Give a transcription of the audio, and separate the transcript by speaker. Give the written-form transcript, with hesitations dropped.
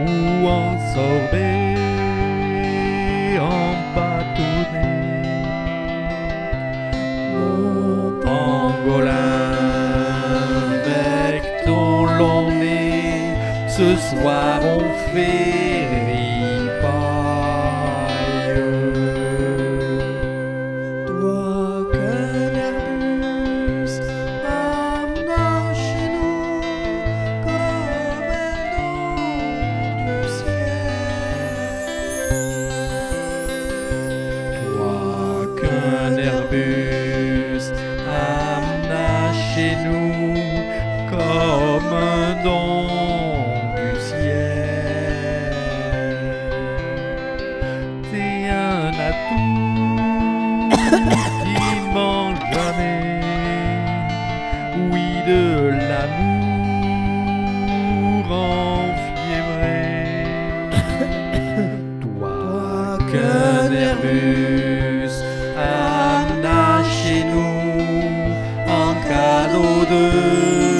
Speaker 1: ou en sorbet, en bâtonnet. Mon pangolin avec ton long nez, ce soir on fait ripaille.
Speaker 2: Toi qu'un Airbus amena chez nous comme un don du ciel.
Speaker 1: Toi qu'un Airbus amena chez nous comme un don du ciel. T'es un atout qui mange jamais, oui, de l'amour enfiévré. Toi qu'un Airbus amena chez nous en cadeau de